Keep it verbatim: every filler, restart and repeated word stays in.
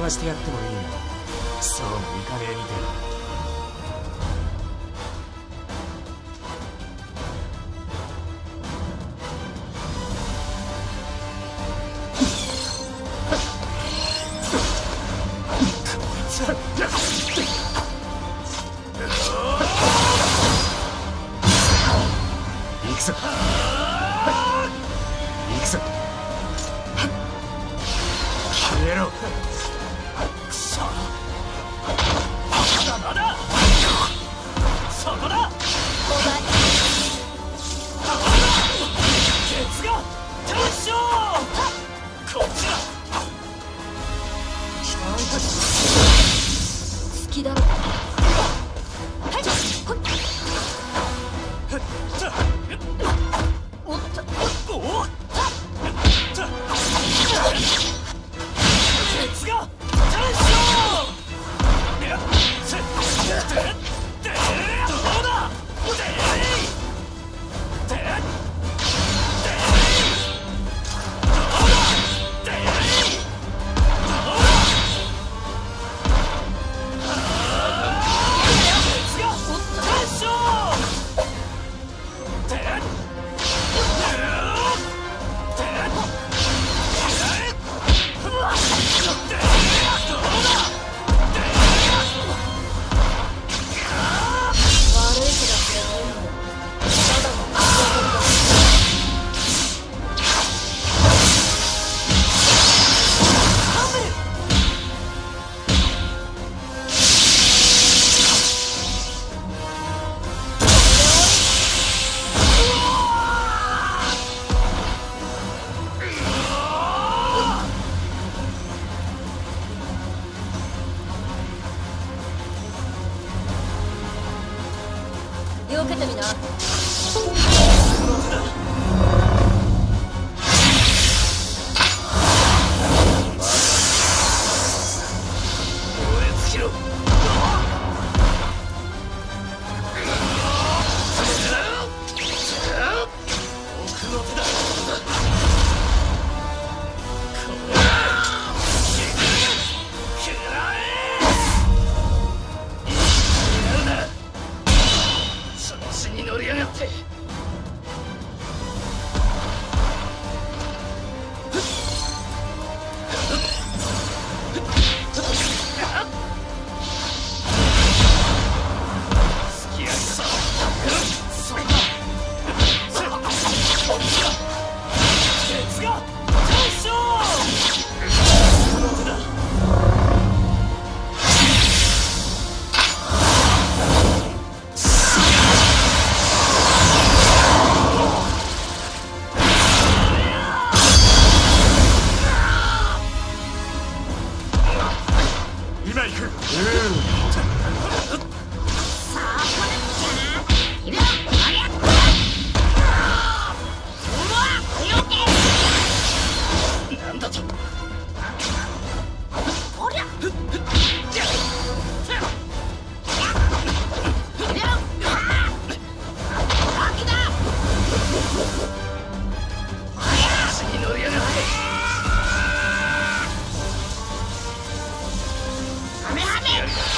わしてやってもいいが、そうもいかねえみてえだ。行くぞ行くぞ消えろ。くそ邪魔だ。そこだ。ケツが大将こっちだ。 好きだろ。はいほっおっとおっケツが大将。いやせででどうだ。でででどうだ。でどうだ。ケツが大将。 よけてみな。 乗りやがって。今行く。うんなんだと。おりゃ足に乗りやがって。はめはめ